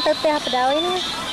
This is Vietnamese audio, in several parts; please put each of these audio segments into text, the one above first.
ទៅផ្ទះបដ ơi ណា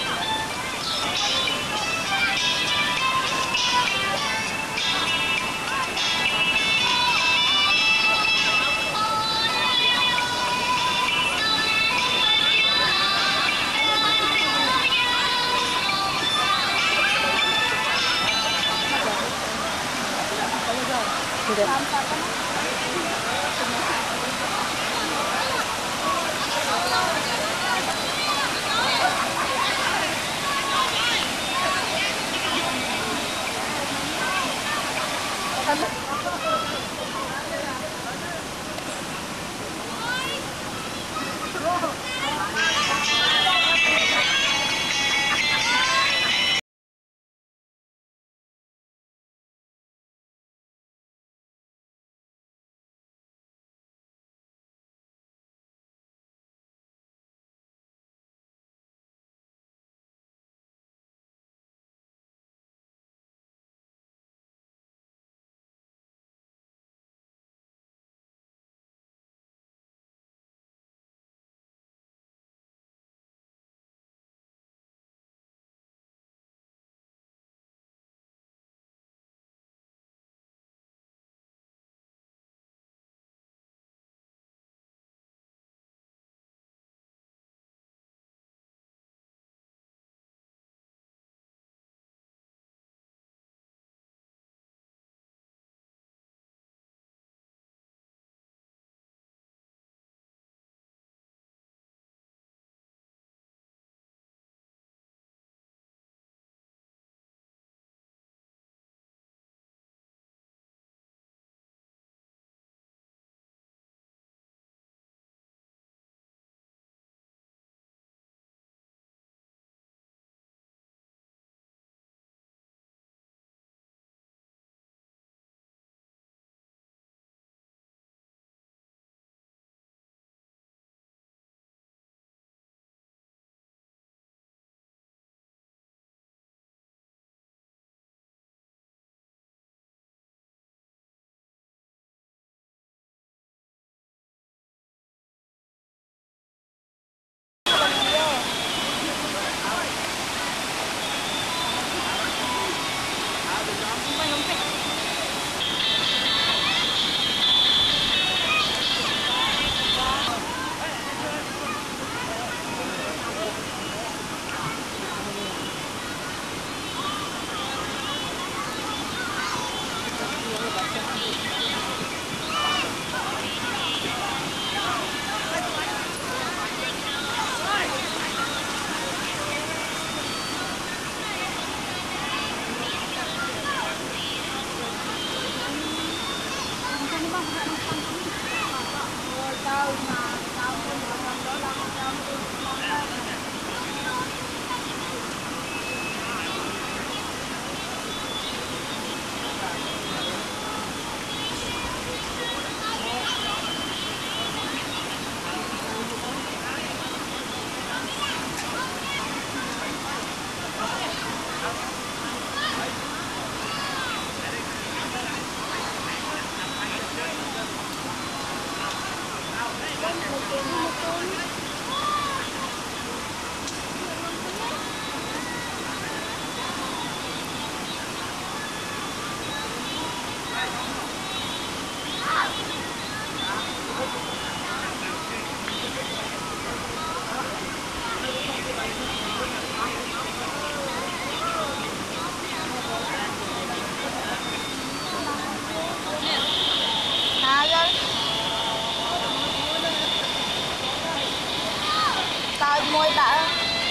Môi đã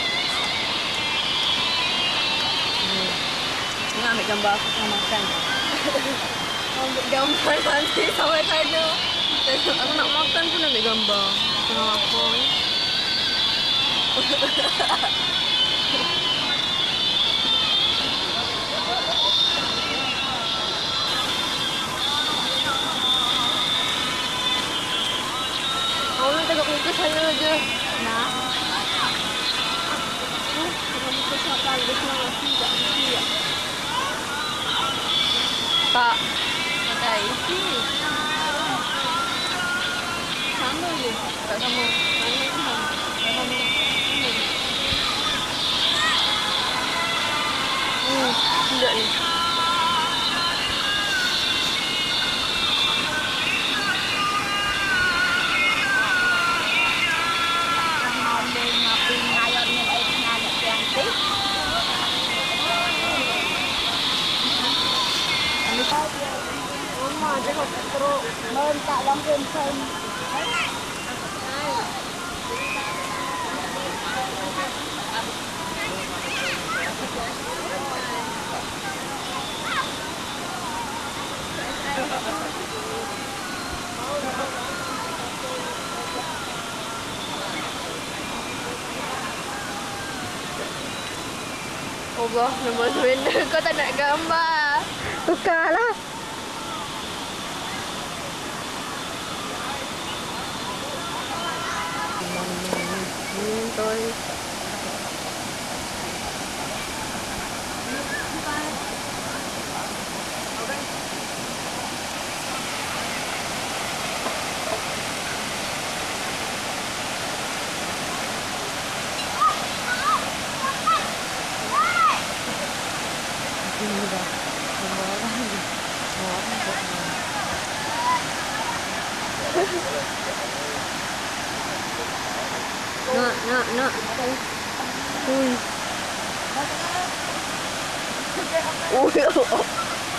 ini ambil gambar aku sama makan. Ambil gambar nanti sampai tanya. Aku nak makan pun ambil gambar. Tengok apa ni. Awak tengok muka saya je. Nah. Tak, pakai isi. Sama je. Tak sama. Mana yang sama? Tak sama. pula ni. Mơn tại Long Viên Sơn. Allah, nombor surrender kau tak nak gambar. Tukarlah. Tôi nak. Ui. Ui.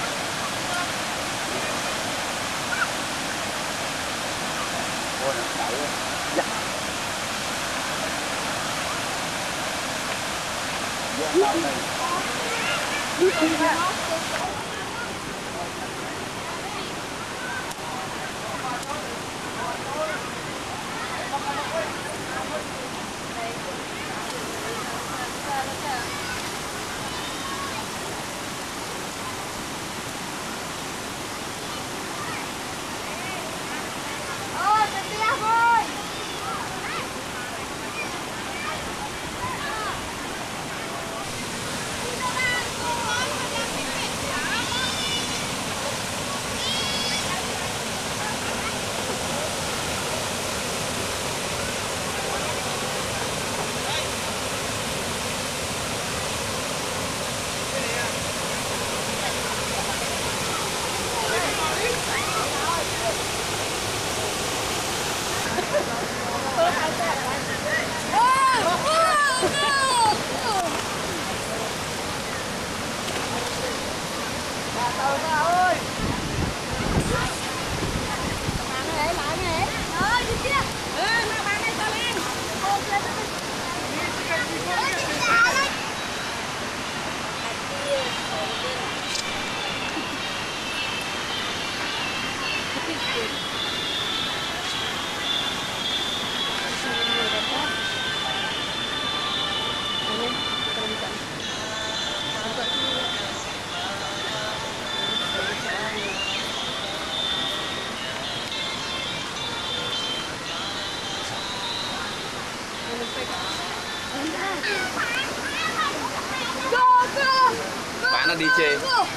Bạn nó DJ.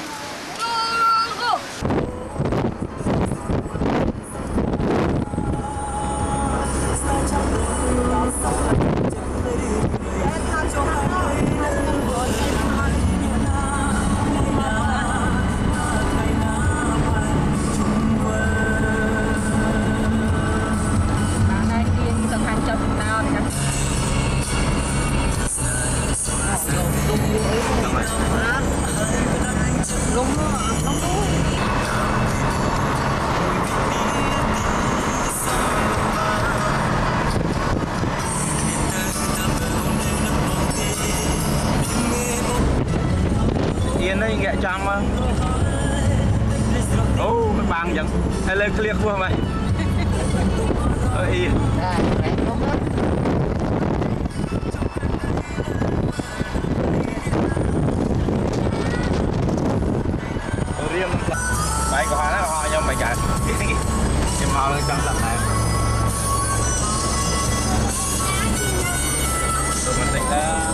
Yên đấy ghẹ trong mà. Ô, cái băng vẫn hay lên clear quá mày. Yên. Riêng mày có hóa họ nhưng mày cả cái màu lên trong lần này. Rồi mình tính ra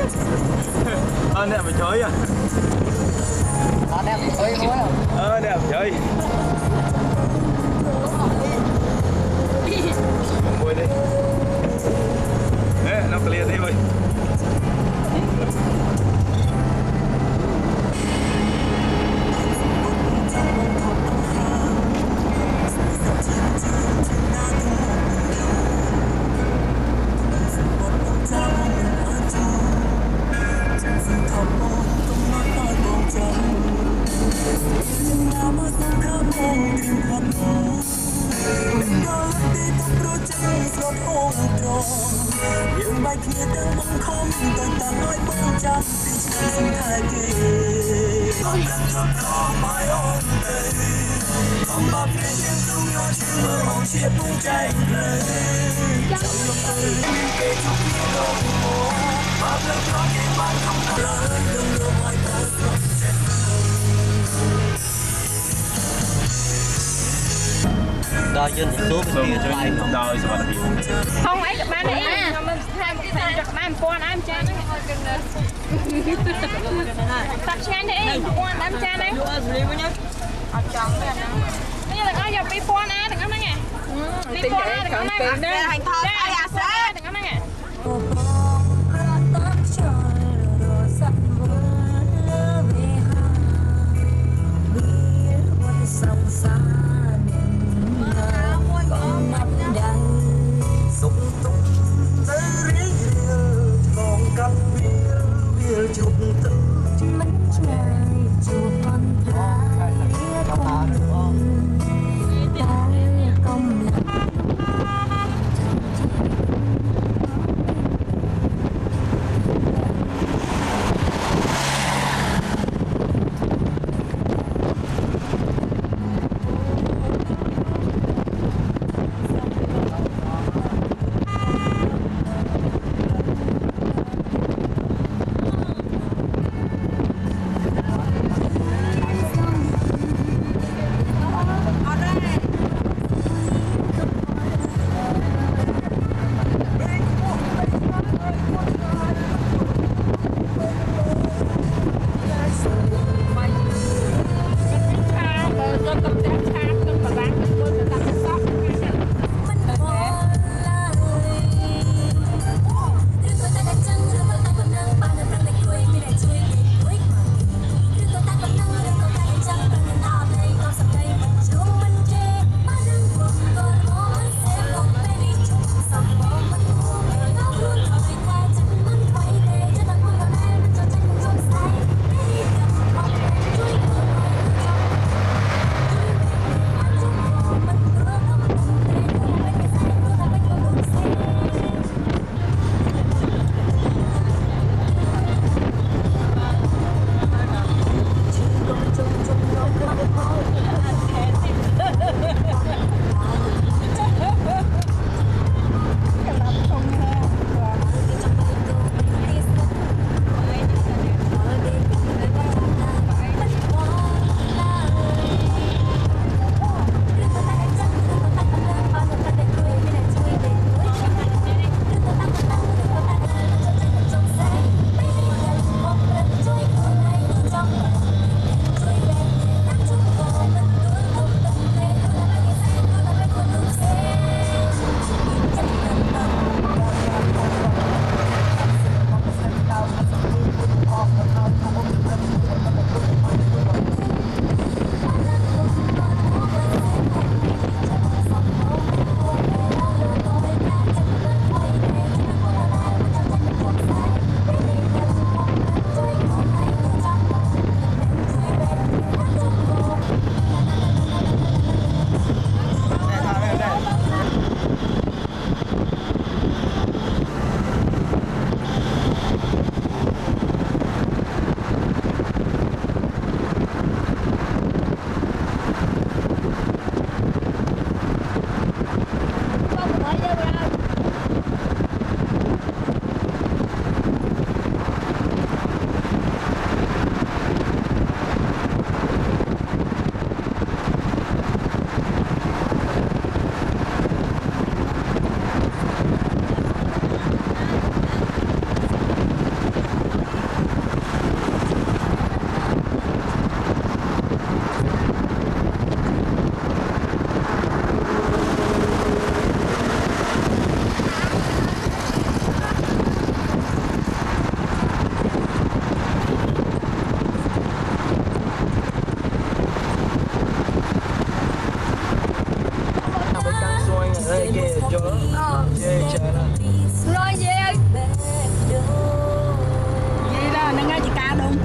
nè phải chơi à. Nè chơi thôi. Nè phải chơi. Ngồi đi. Nè, nó clear đi ơi. những bài kia đang bóng không tôi ta nói bóng trăng thì chẳng sinh thái kỳ con đang ngập đó mãi ôn đây không bao phía trên tung nhỏ trên mơ mộng chia bung tranh lên trong lúc tôi kể trong khi đâu mồ mà lần đó khi bạn không lớn đừng đưa mọi thứ xuống trên đòi dân số bên kia cho anh đòi sao mà không ấy các bạn ấy mình thay một thành cho các bạn con ăn cha nó tập cha đi con ăn cha này bây giờ là coi giờ bị con ăn đừng ăn nó nghe đi con ăn đừng ăn nó nghe hành thọ ai à sao đừng ăn nó nghe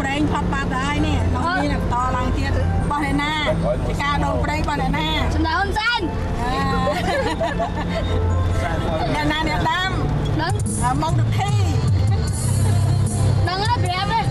preng phát bát đai nè nó đi là to lang tiết bao này na cái ca đồn preng bao này na Sunda hôn xanh. nhà na đẹp đam Nâng. mong được thi Nâng hết đẹp đấy.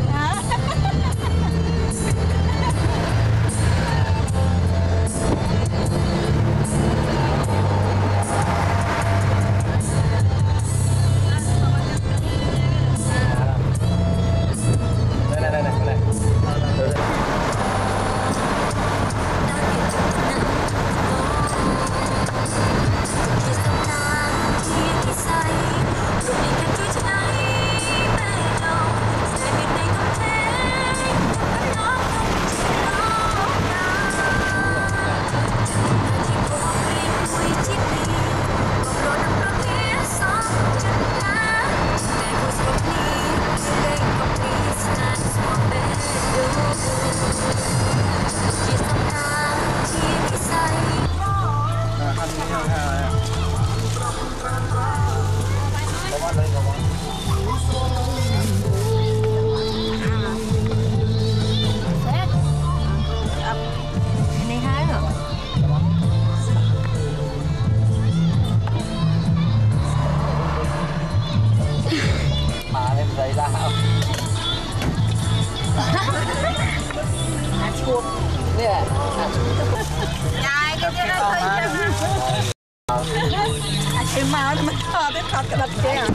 cái máu nó mới thò tới thọt cái đập kia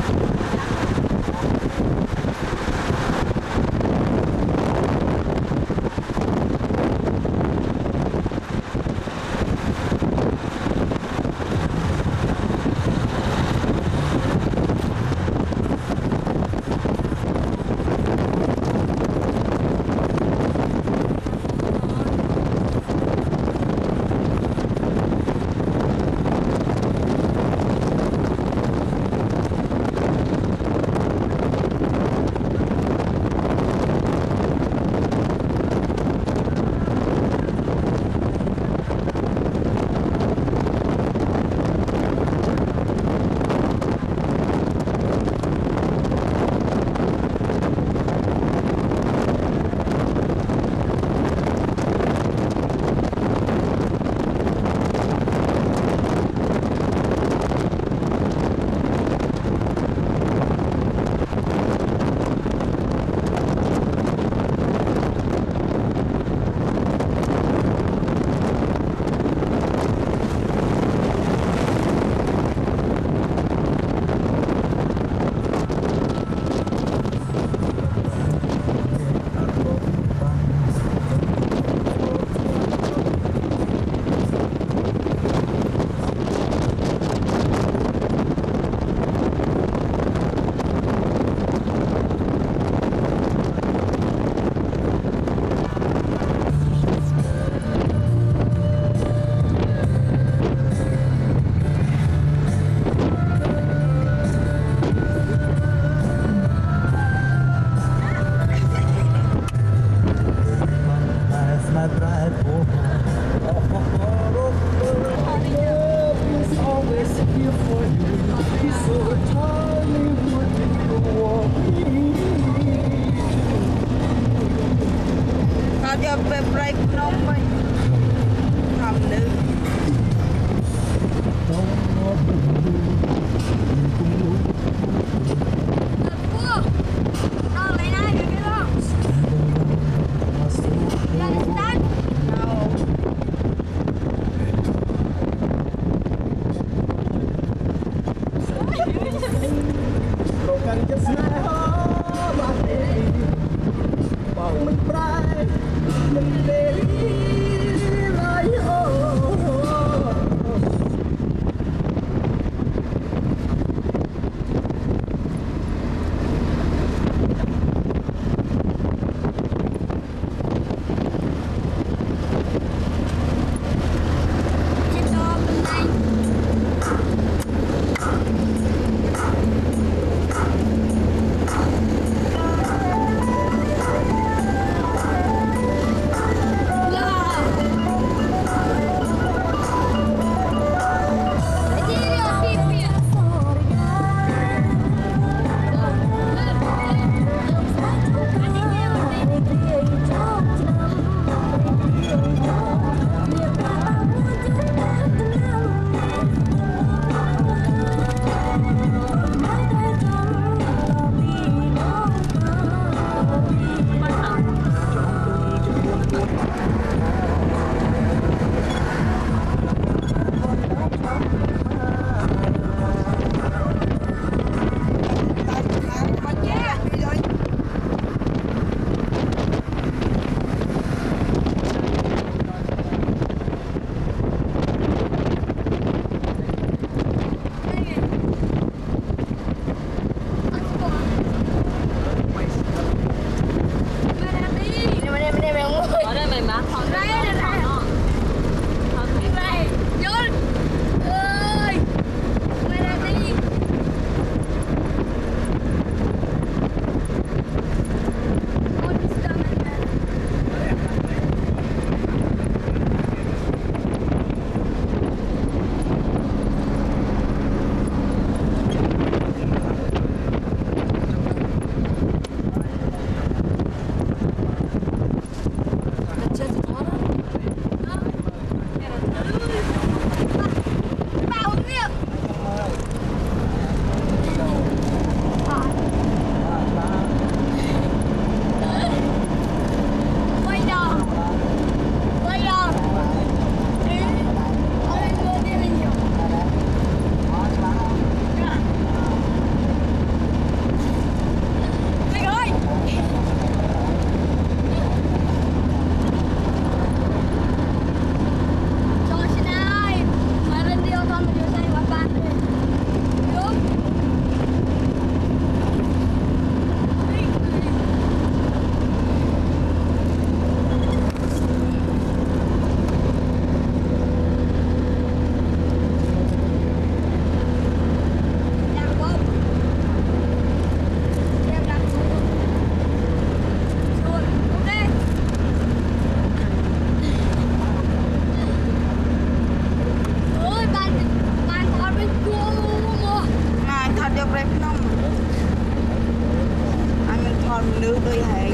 giờ về break nông vậy thầm nữ Mình lư đôi hệ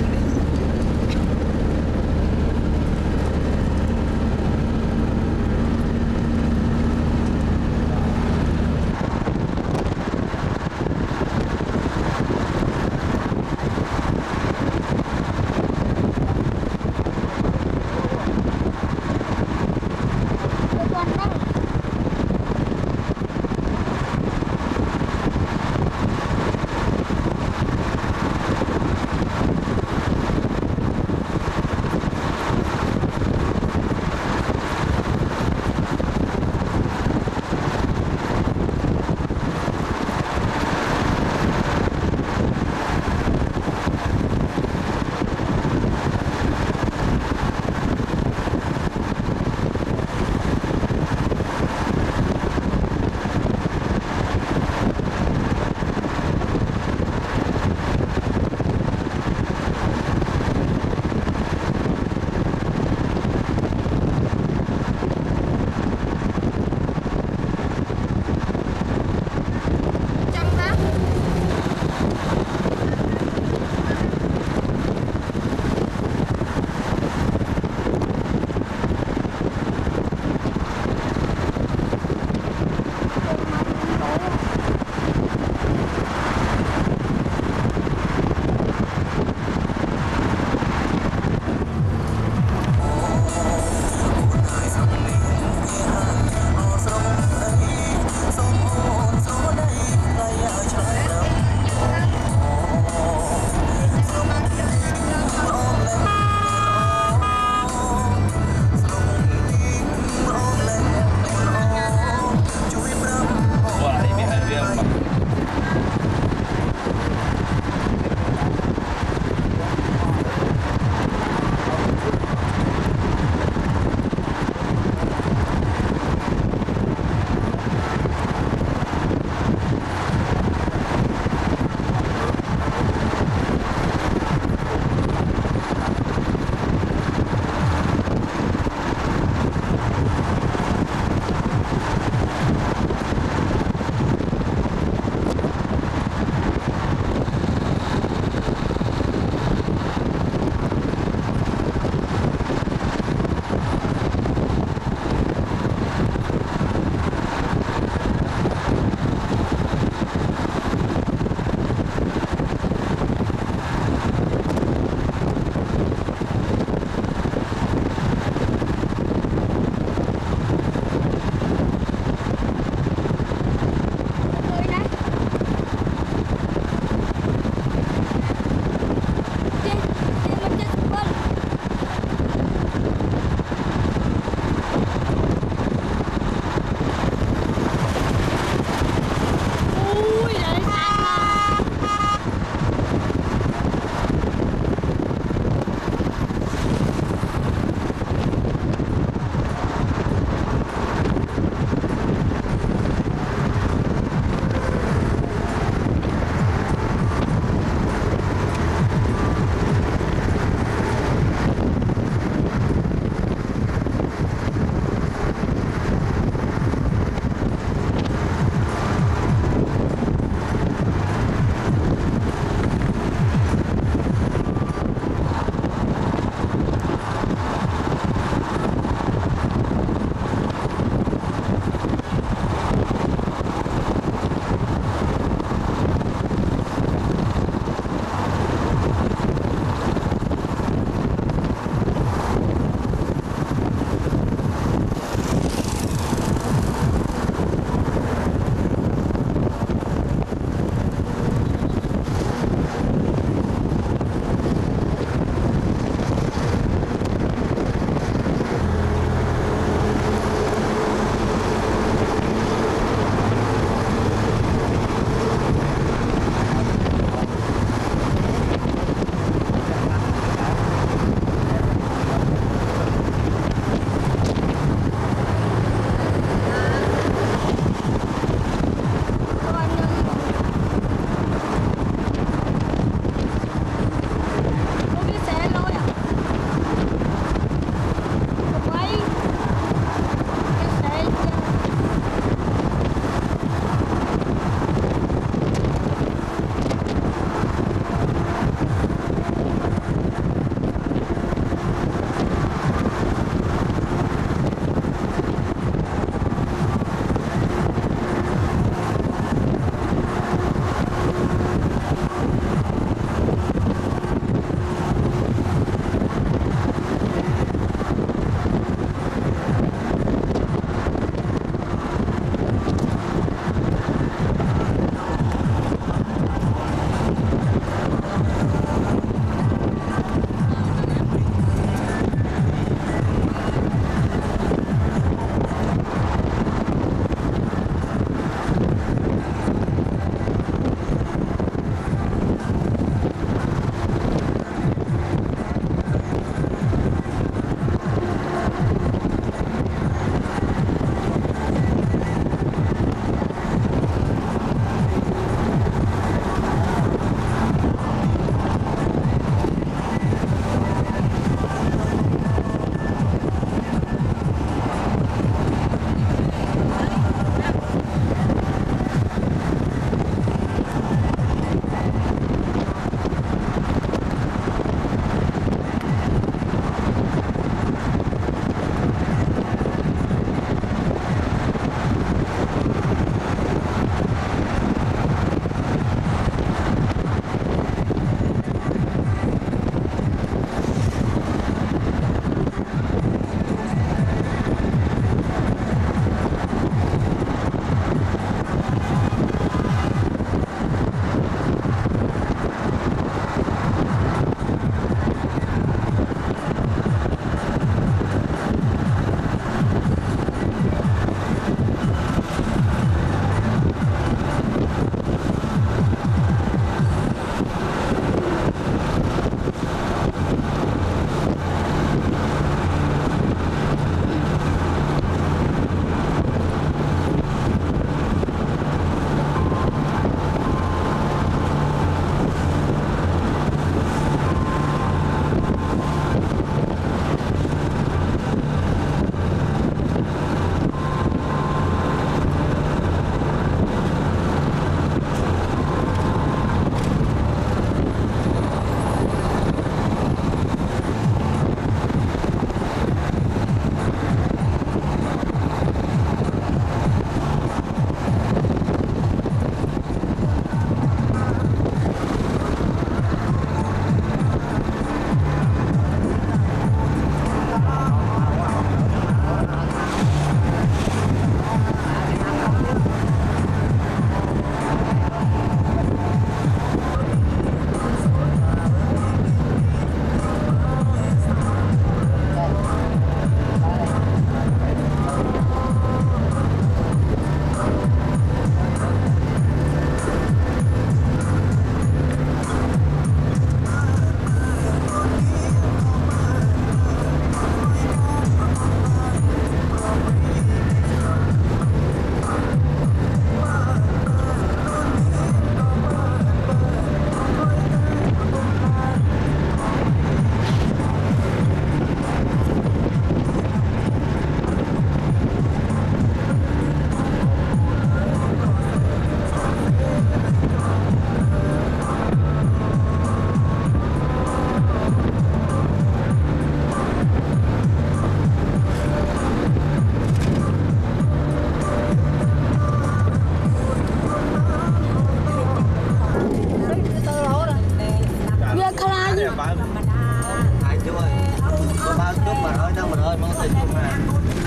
bán ai chú ơi có bao chút mà nói đâu mà ơi mong tình mà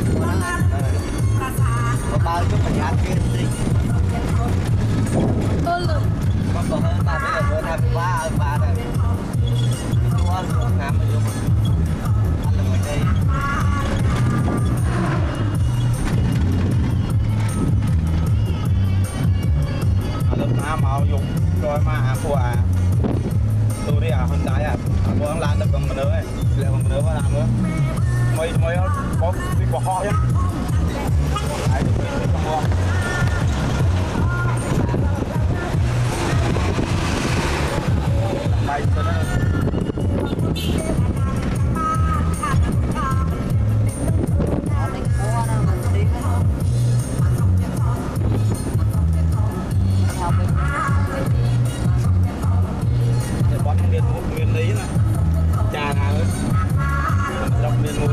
có bao chút mà giá kia đi có còn hơn ba mấy lần nữa tham ba này chú ơi ngắm mà vô anh là người đây lúc nào màu dùng rồi mà của tôi đi hôm nay cô ăn lan được bằng mình nữa lại bằng mình nữa làm nữa mấy có đi bỏ họ nhá ai được đi không mua bay tới đó miền lý nè trà nào ấy đọc miền núi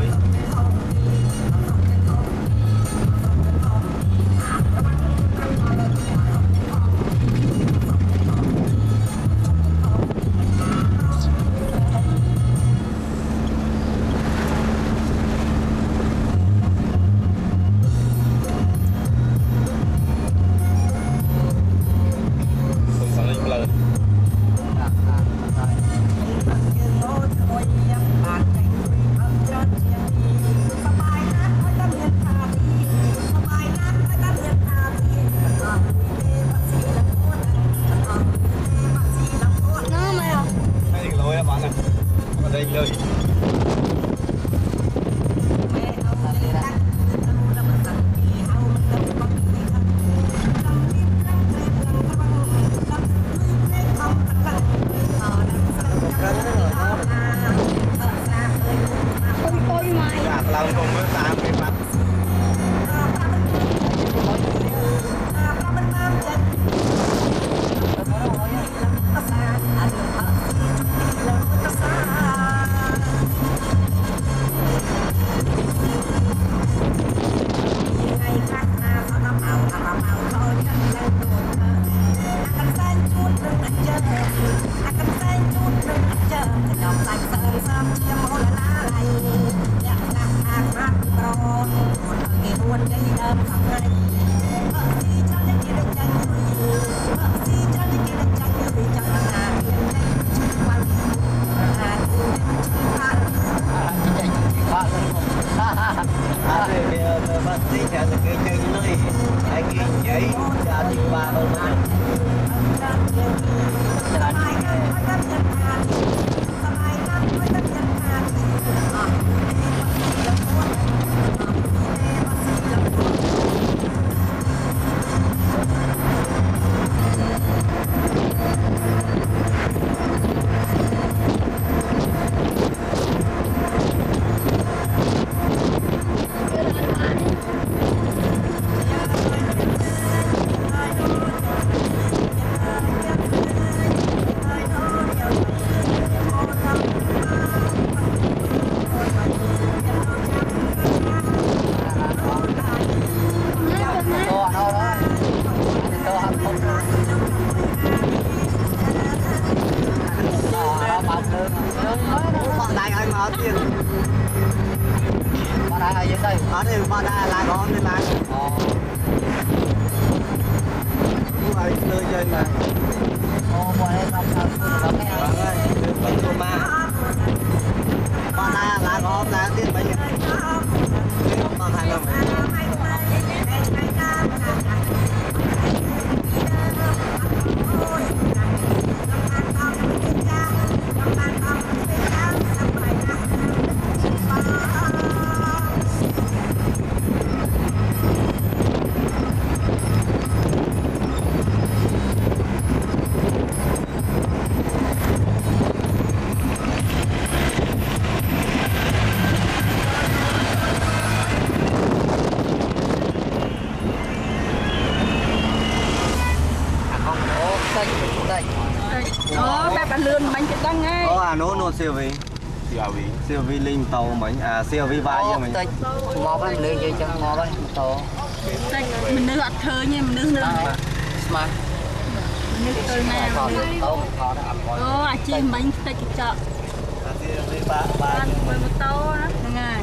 nó siêu vi linh tàu mình siêu vi vai cho mình ngó cái lưỡi chơi chân ngó cái tàu mình nước thơ nha mình nước smart nước thơ nào chị bánh tay chợ Ăn với một tô đó. Ngay.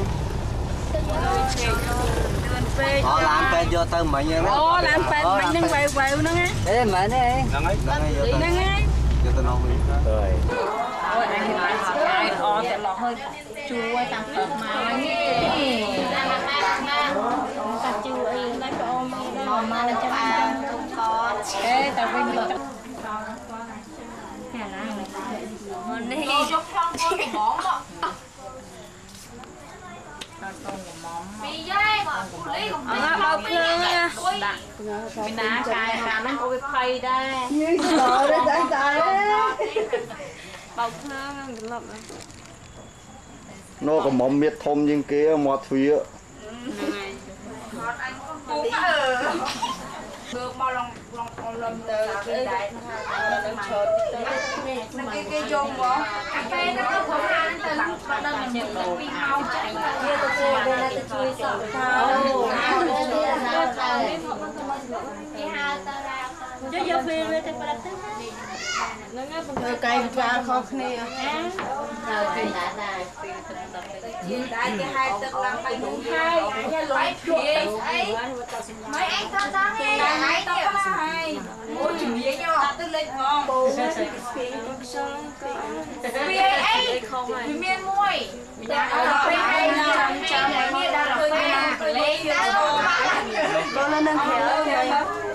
Họ làm pe vô tao mày nha. Ô làm pe mình đang quay quay nó nghe. Để mà đây. Đang nghe. Cho tao nấu đi. Rồi. Ôi anh hiện tại họ ai ó sẽ lọ hơi chua tăng phật mà nghe. Cả chua ấy lấy cho ông mà là cho ăn con. Ê tao quên mình cho. Ngon đi. Chúc phong con của món đó. Bao phương á. Mình đá cài cả nó có cái phay đây. Như trời đấy trời trời. Bao phương lắm. Nó có mắm miết thôm như kia mọt phía. Cũng ở. Được bao lòng tới cái đại nó chợt cái chôm quá. Cái nó có không ăn từ bắt đầu mình nhận được vi mau chạy. Kia tôi chơi đây là tôi chơi sợ thao. Chứ giờ phim về thì phải tính. Nó cây ra khó khăn nè. Hiện tại cái hai tầng làm phải đủ hai, cái loại kia mấy anh tao ra nghe, mấy tao có hai, ôi chữ gì nhau, tôi lên ngon, vì ấy, vì miên môi, phải hay là trăm này miên đã rồi nha, lấy đó là nâng khéo rồi.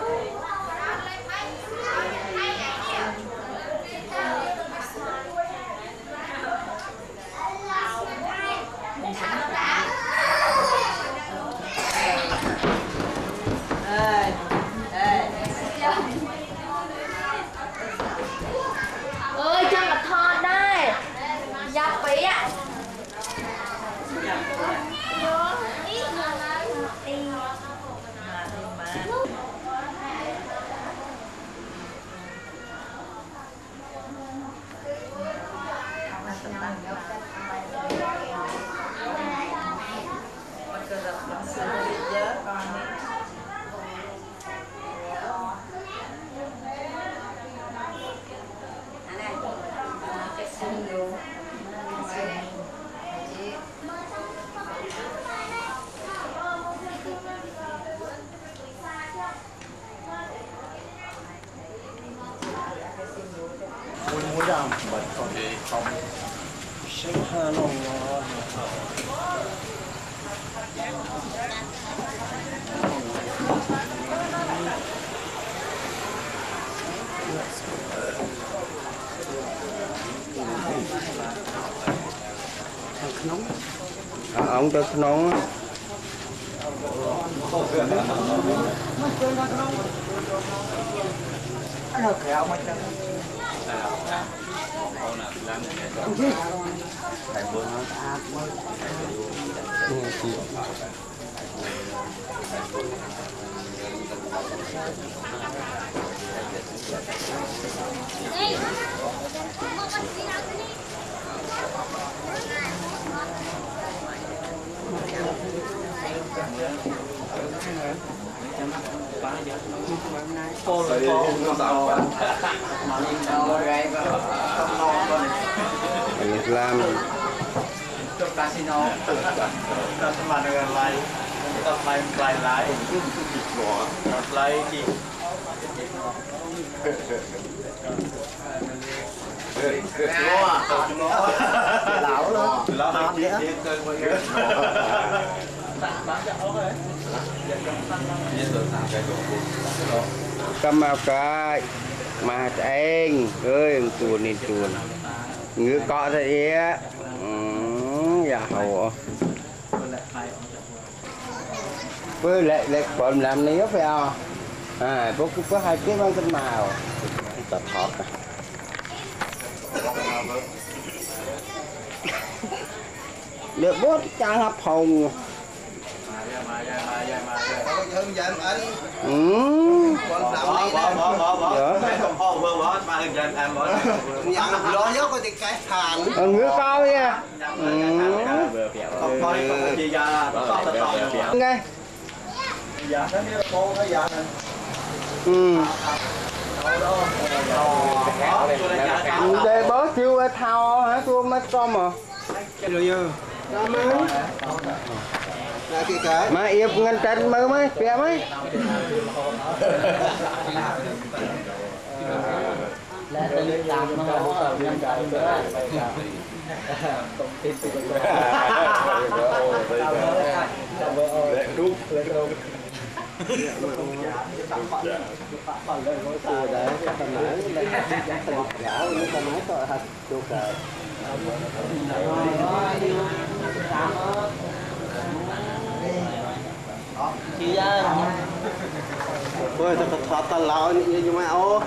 Ơi cho mà thon đây. Giặt bí ạ. Muốn ra bật còn gì không? Sinh hà lòng ông tới nóng Nó khéo mấy chân. làm Trong casino. Nó mà nó lại tập lại lại lại gì. Lão luôn. Lão đi đi cơn mọi người. cầm ao cái mà anh ơi tuần đi tuần ngứa cọ thế á dạ hậu với lại còn làm níu phải không bố có hai cái mang cái màu tập thọt được bố trang hấp hồng Hướng dẫn ấy. Còn làm đi nè. Không ho vương bỏ ba hướng dẫn em bỏ. Nhận lo nhớ có thì cái thàn. ngứa cao nha. Không thôi không gì ra. Ngay. Dạ nó đi cô nó dạ nè. Đây bớt chiêu thao hả cô mất con mà. Mà yếp ngân chân mơ mấy, phía mấy. Là tự làm mà họ nhân dân nữa. Chị ơi, tôi thật thật lão như mà ô.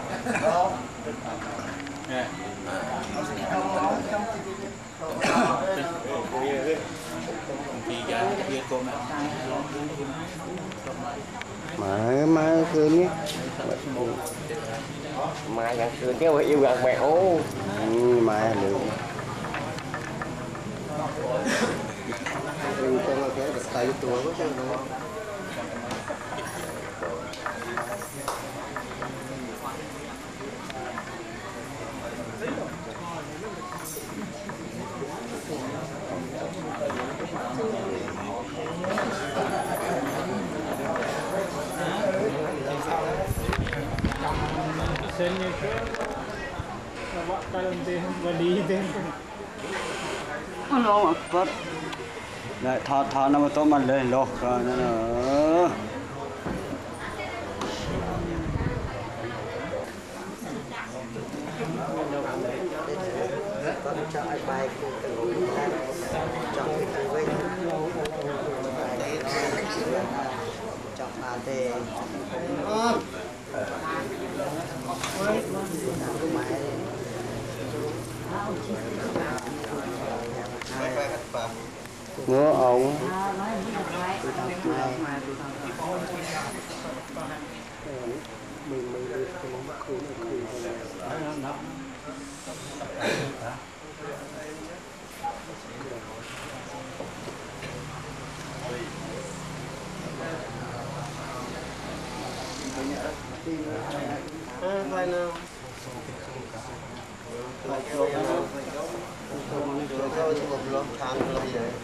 Mà cười nhé. mà gần cười chứ yêu gần mẹo. Mà được. Tay tuổi quá chứ đúng không? Nó mà lại thọ nó mà tôi mà lên lột rồi nó nữa. Chọn bài của chọn cái với chọn bà tề ngứa ổng phải nào thôi một lon thang là gì vậy?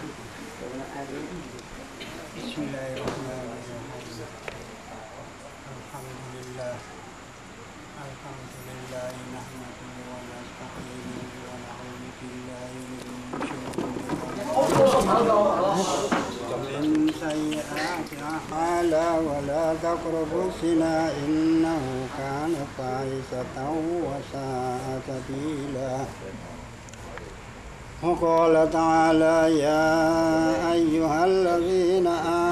Alhamdulillah. Alhamdulillah nahmaduhu wa nasta'inuhu wa na'udzu billahi min sayyi'ati a'malina wa la taqrabu zina innahu kana fahishatan wa sa'a sabila. وقال تعالى يا أيها الذين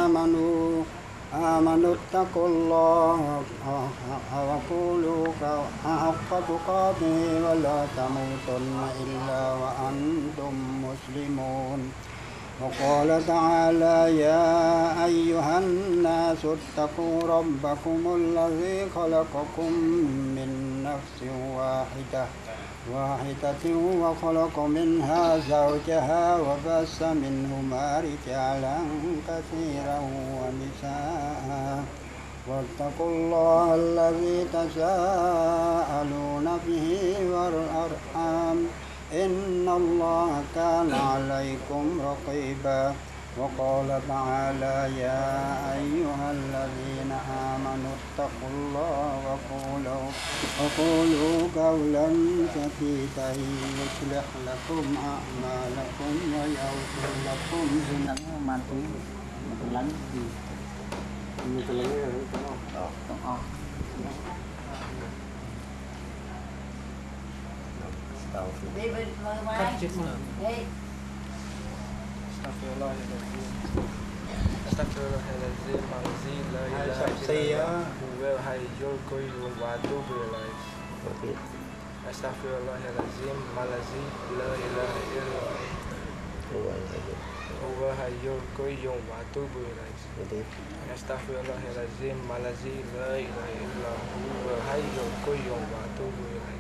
آمنوا اتقوا الله وقولوا حق تقاته ولا تموتن إلا وأنتم مسلمون. وقال تعالى يا أيها الناس اتقوا ربكم الذي خلقكم من نفس واحدة وخلق منها زوجها وبث منهما رجالا كثيرا ونساء واتقوا الله الذي تساءلون به والأرحام إن الله كان عليكم رقيبا. وقال تعالى يا أيها الذين آمنوا اتقوا الله وقولوا قولا سديدا يصلح لكم أعمالكم ويغفر لكم ذنوبكم. Đi bên mơ mai. Đi. Astaghfirullahaladzim, alazim, la ilaha illallah, huwal hayyul qayyum wa atubu ilaih. Astaghfirullahaladzim, alazim, la ilaha illallah, huwal hayyul qayyum wa atubu ilaih. Astaghfirullahaladzim, alazim, la ilaha illallah, huwal hayyul qayyum wa atubu ilaih.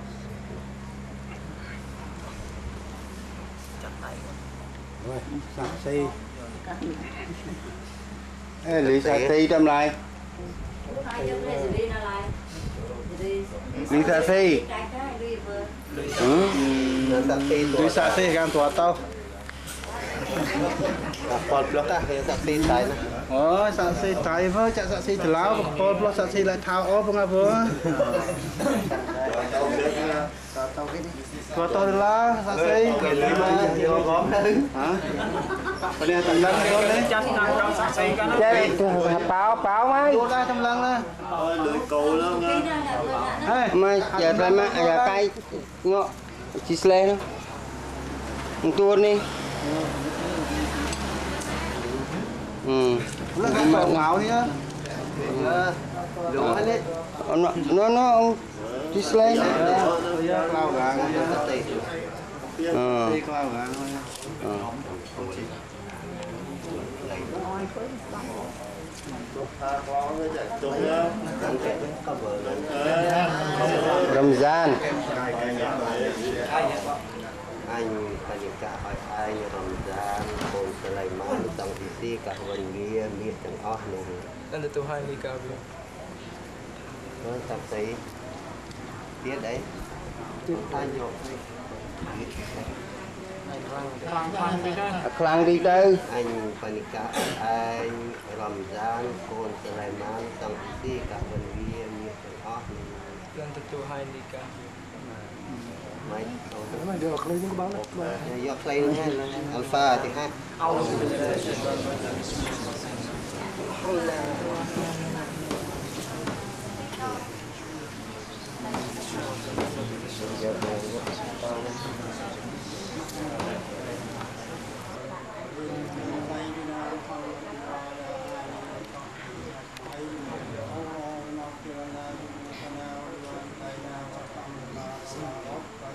Rồi, sạc si. Ê, lì sạc si trong lại. Lý Sa Si. Lý Sa Si kan tua tau. Còn blok á, thì sạc xì tay nè. Sa Si tai vơ chak sa Si telau pol blok sa Si lại thao ó bang vơ. Tua tau telau sa Si. Hả? Bên này tầm lăng con đấy. Chơi báo mấy. Tua ra tầm lăng nè. Lưỡi cầu luôn á. Mà giờ lại mà giờ cây ngọ chi sle nó. Tua đi. Nó ngáo đi á. Nó chi sle. Lao gà. Lao gà. Ramzan. Anh Panika anh Ramzan Bông Sulaiman Tang Isi Kahwan Gia Miết Tang Oh Nung Tanda Tuhan nikah bro. Nó tập sĩ biết đấy ta nhộn Khlang đi đâu? anh Panika anh Ramzan Bông Sulaiman Tang Isi Kahwan Gia Miết Tang Oh Nung Tanda Tuhan nikah. Mấy được lên những báo giọt lên alpha thì ha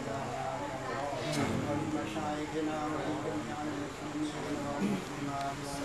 Mashaykhina wa